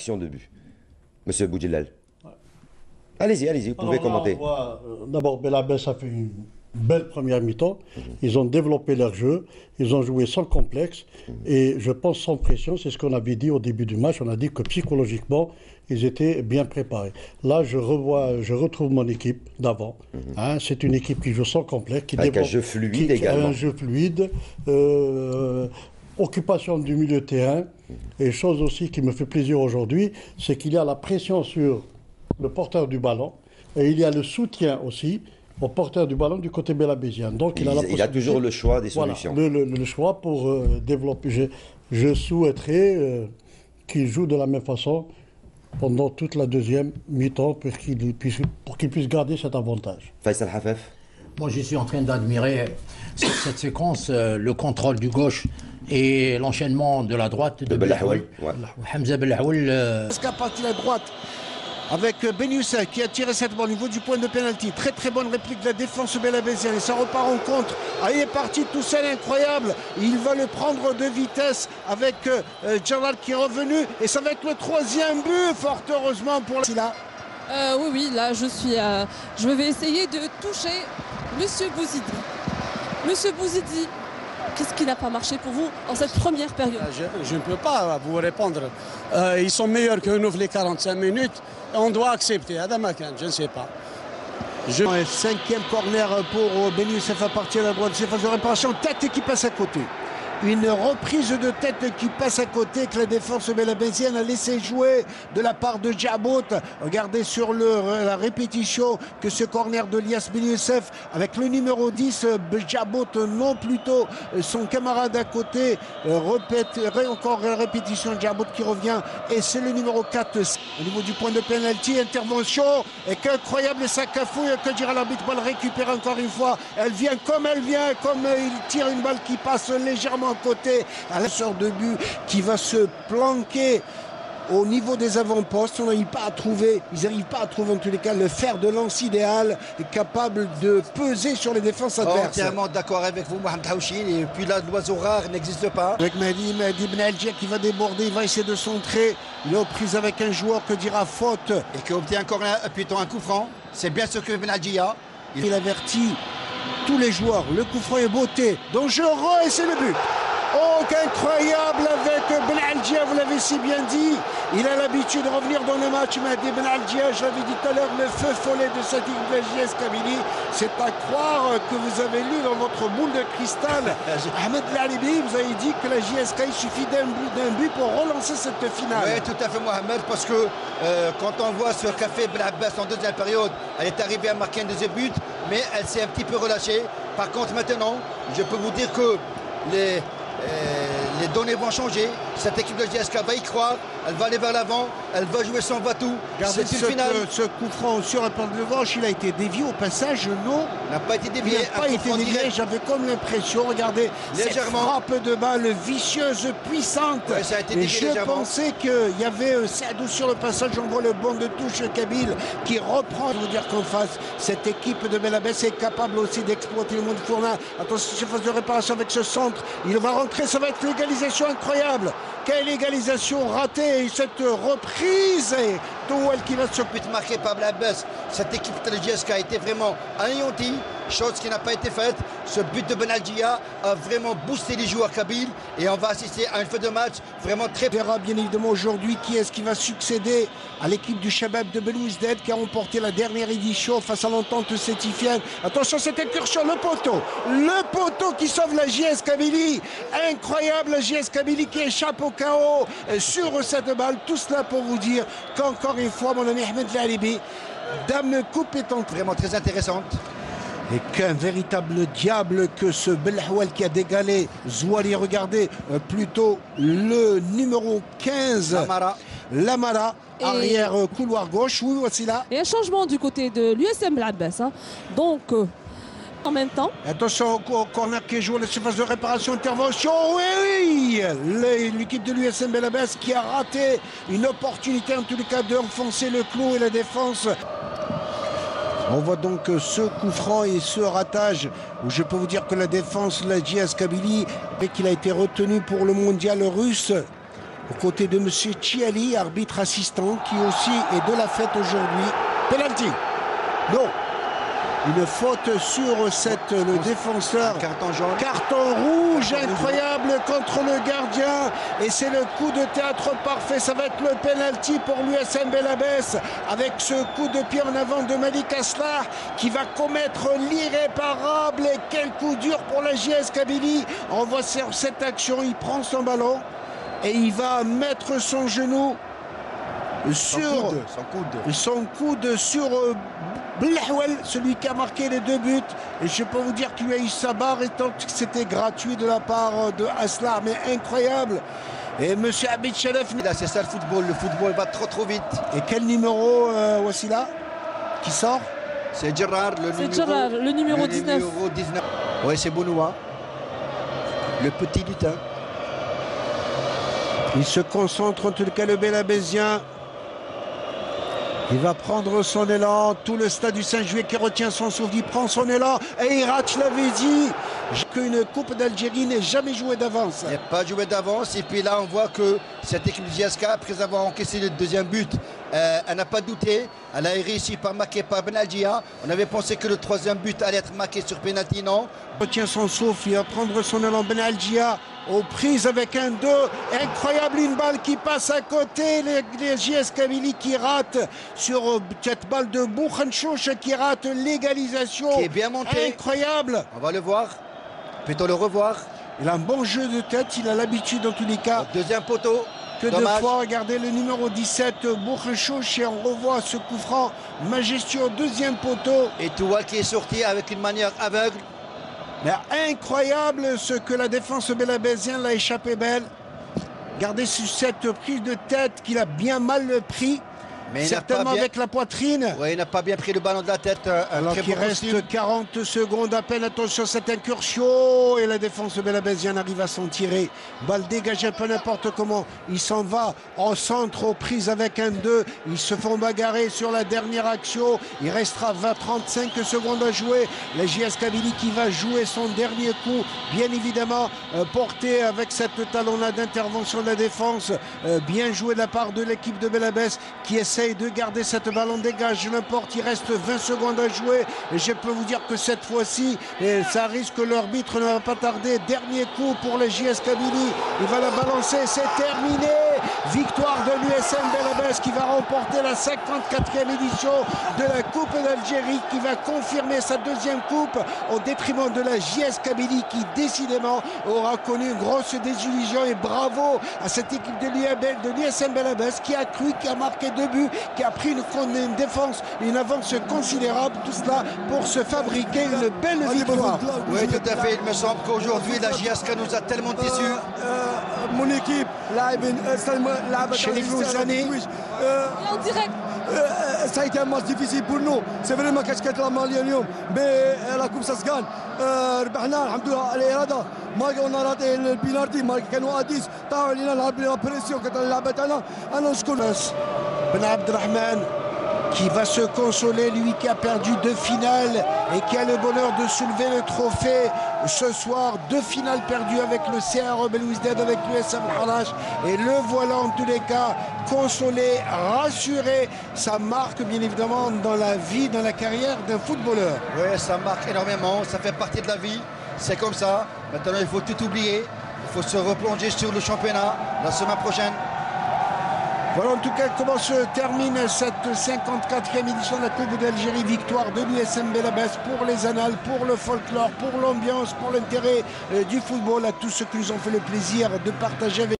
création de but. Monsieur Boudjelal. Allez-y, vous pouvez commenter. D'abord, Belabès a fait une belle première mi-temps. Ils ont développé leur jeu. Ils ont joué sans complexe. Et je pense sans pression. C'est ce qu'on avait dit au début du match. On a dit que psychologiquement, ils étaient bien préparés. Là, je retrouve mon équipe d'avant. C'est une équipe qui joue sans complexe. Avec un jeu fluide également. Un jeu fluide. Occupation du milieu de terrain. Et chose aussi qui me fait plaisir aujourd'hui, c'est qu'il y a la pression sur le porteur du ballon. Et il y a le soutien aussi au porteur du ballon du côté belabésien. Donc il a toujours le choix des solutions. Voilà, le choix pour développer. Je souhaiterais qu'il joue de la même façon pendant toute la deuxième mi-temps pour qu'il puisse garder cet avantage. Faisal Hafef. Moi, je suis en train d'admirer cette séquence, le contrôle du gauche et l'enchaînement de la droite de Belahoual. Hamza Belahoual. À partir de la droite, avec Ben Youssef qui a tiré cette balle au niveau du point de pénalty. Très très bonne réplique de la défense belabésienne. Et ça repart en contre. Ah, il est parti tout seul, incroyable. Il va le prendre de vitesse avec Djalal qui est revenu. Et ça va être le troisième but, fort heureusement pour la... Oui, là je vais essayer de toucher Monsieur Bouzidi. Monsieur Bouzidi, qu'est-ce qui n'a pas marché pour vous en cette première période? Je ne peux pas vous répondre. Ils sont meilleurs que nous les 45 minutes. On doit accepter. Je ne sais pas. Cinquième corner pour Ben Youssef à partir de la droite. C'est phase de réparation. Tête qui passe à côté. Une reprise de tête qui passe à côté que la défense belabésienne a laissé jouer de la part de Djabout. Regardez sur la répétition que ce corner de Lias Ben Youssef avec le numéro 10, Djabout, non plutôt son camarade à côté. Encore la répétition de Djabout qui revient et c'est le numéro 4 au niveau du point de pénalty. Intervention et qu'incroyable et ça cafouille que dira l'arbitre. Balle récupérée encore une fois. Elle vient, comme il tire une balle qui passe légèrement à côté à la sorte de but qui va se planquer au niveau des avant-postes. Ils n'arrivent pas à trouver en tous les cas le fer de lance idéal capable de peser sur les défenses adverses. Entièrement d'accord avec vous, Mohamed Haouchine. Et puis là, l'oiseau rare n'existe pas. Avec Mehdi Ben Alger qui va déborder, il va essayer de centrer. Il est aux prises avec un joueur que dira faute. Et qui obtient encore un coup franc. C'est bien ce que Ben Alger a. Il avertit tous les joueurs. Le coup franc est beauté, dangereux et c'est le but. Oh, qu'incroyable avec Ben Alger, vous l'avez si bien dit. Il a l'habitude de revenir dans le match, mais Ben Alger, je l'avais dit tout à l'heure, le feu follet de cette équipe de la JS Kabylie. C'est à croire que vous avez lu dans votre boule de cristal. Ahmed Lalibi, vous avez dit que la JSK, il suffit d'un but pour relancer cette finale. Oui, tout à fait, Mohamed, parce que quand on voit ce qu'a fait Ben Abbas en deuxième période, elle est arrivée à marquer un deuxième but, mais elle s'est un petit peu relâchée. Par contre, maintenant, je peux vous dire que les données vont changer. Cette équipe de JSK va y croire. Elle va aller vers l'avant. Elle va jouer son va-tout. C'est une finale. Ce coup franc sur un plan de gauche, il a été dévié au passage. Non, il n'a pas été dévié. Il n'a pas été dévié. J'avais comme l'impression, regardez, légèrement. Cette frappe de balle vicieuse, puissante. Ouais, ça a été et dévié je pensais qu'il y avait Saadou sur le passage. On voit le banc de touche Kabyle qui reprend. Je veux dire qu'en face, cette équipe de Belabès est capable aussi d'exploiter le monde fournin. Attention, surface de réparation avec ce centre. Il va rentrer. Ça va être l'égalisation incroyable. Quelle égalisation ratée, cette reprise et Touel qui va se but marqué par Belabès. Cette équipe de la JSK a été vraiment anéantie, chose qui n'a pas été faite. Ce but de Ben Algia a vraiment boosté les joueurs kabyles et on va assister à une fin de match vraiment très... On verra bien évidemment aujourd'hui qui est-ce qui va succéder à l'équipe du Shabab de Belouizdad qui a remporté la dernière édition face à l'entente sétifienne. Attention, cette incursion, le poteau qui sauve la JS Kabylie. Incroyable, la JS Kabylie qui échappe au chaos sur cette balle. Tout cela pour vous dire qu'encore une fois, mon ami Ahmed Lalibi, dame coupe est vraiment très intéressante. Et qu'un véritable diable que ce Belahoual qui a dégalé Zouali, regardez plutôt le numéro 15 Lamara arrière couloir gauche. Oui, voici là. Et un changement du côté de l'USM Belabès. Donc en même temps. Attention au corner qui joue la surface de réparation, intervention. Oui, l'équipe de l'USM Belabès qui a raté une opportunité en tous les cas d'enfoncer le clou et la défense. On voit donc ce coup franc et ce ratage où je peux vous dire que la défense, la JS Kabylie, et qu'il a été retenu pour le mondial russe. aux côtés de M. Chiali, arbitre assistant, qui aussi est de la fête aujourd'hui. Penalty. Non. Une faute sur le défenseur. Carton jaune. Carton rouge incroyable contre le gardien. Et c'est le coup de théâtre parfait. Ça va être le penalty pour l'USM Belabès. Avec ce coup de pied en avant de Malik Aslar qui va commettre l'irréparable. Et quel coup dur pour la JS Kabylie. On voit sur cette action, il prend son ballon et il va mettre son genou sur son coude sur Blahwel, celui qui a marqué les 2 buts. Et je peux vous dire qu'il lui a eu sa barre étant que c'était gratuit de la part de Aslar, mais incroyable. Et M. Abid Chalef. C'est ça le football va trop vite. Et quel numéro Wassila qui sort? C'est Gérard, le numéro 19. Oui, c'est Bounoua, le petit lutin. Il se concentre en tout cas le Belabésien. Il va prendre son élan, tout le stade du Saint-Juillet qui retient son souffle, il prend son élan et il rate, je l'avais dit, qu'une Coupe d'Algérie n'est jamais jouée d'avance. Elle n'est pas jouée d'avance et puis là on voit que cette équipe du JSK, après avoir encaissé le 2e but, elle n'a pas douté, elle a réussi par marquer par Benalgia. On avait pensé que le 3e but allait être marqué sur penalty, non. Il retient son souffle, il va prendre son élan, Benalgia aux prises avec un 2, incroyable, une balle qui passe à côté, les JS Kabylie qui rate sur cette balle de Bouchenchouch qui rate l'égalisation. Qui est bien monté. Incroyable. On va le voir, peut-on le revoir. Il a un bon jeu de tête, il a l'habitude dans tous les cas. 2e poteau. Que dommage. De fois, regardez le numéro 17, Bouchenchouch, et on revoit ce coup franc majestueux au 2e poteau. Et Toual qui est sorti avec une manière aveugle. Mais incroyable ce que la défense belabésienne l'a échappé belle. Regardez cette prise de tête qu'il a bien mal pris. Mais certainement avec la poitrine. Oui, il n'a pas bien pris le ballon de la tête. Alors qu'il reste 40 secondes à peine. Attention, cette incursion. Et la défense belabésienne arrive à s'en tirer. Balle dégagée peu n'importe comment. Il s'en va en centre aux prises avec un 2. Ils se font bagarrer sur la dernière action. Il restera 35 secondes à jouer. La JS Kabylie qui va jouer son dernier coup. Bien évidemment, porté avec cette talon-là d'intervention de la défense. Bien joué de la part de l'équipe de Belabès qui essaie de garder cette ballon, dégage n'importe, il reste 20 secondes à jouer et je peux vous dire que cette fois-ci ça risque, l'arbitre ne va pas tarder. Dernier coup pour les JS Kabylie, il va la balancer, c'est terminé. Victoire de l'USM Belabès qui va remporter la 54e édition de la Coupe d'Algérie, qui va confirmer sa 2e coupe au détriment de la JS Kabylie qui décidément aura connu une grosse désillusion. Et bravo à cette équipe de l'USM Belabès qui a cru, qui a marqué 2 buts, qui a pris une défense, une avance considérable, tout cela pour se fabriquer une belle victoire. Oui, tout à fait, il me semble qu'aujourd'hui la JSK nous a tellement déçus. Mon équipe, chez les Lausanais, en direct. Ça a été un match difficile pour nous. C'est vraiment qu'est-ce qu'elle a mal اليوم. Mais la coupe ça se gagne. ربحنا الحمد لله الإرادة. ما قلنا راضي البينالتي ما كانوا أديس طاعوا علينا نلعب لنا بريسيون كانت لعبت أنا نشكر Ben Abdelrahman qui va se consoler, lui qui a perdu 2 finales et qui a le bonheur de soulever le trophée ce soir. 2 finales perdues avec le CR Belouizdad, avec l'USM Harash, et le voilà en tous les cas consolé, rassuré. Ça marque bien évidemment dans la vie, dans la carrière d'un footballeur. Oui, ça marque énormément, ça fait partie de la vie, c'est comme ça. Maintenant il faut tout oublier, il faut se replonger sur le championnat la semaine prochaine. Voilà en tout cas comment se termine cette 54e édition de la Coupe d'Algérie. Victoire de l'USM Belabès pour les annales, pour le folklore, pour l'ambiance, pour l'intérêt du football, à tous ceux qui nous ont fait le plaisir de partager avec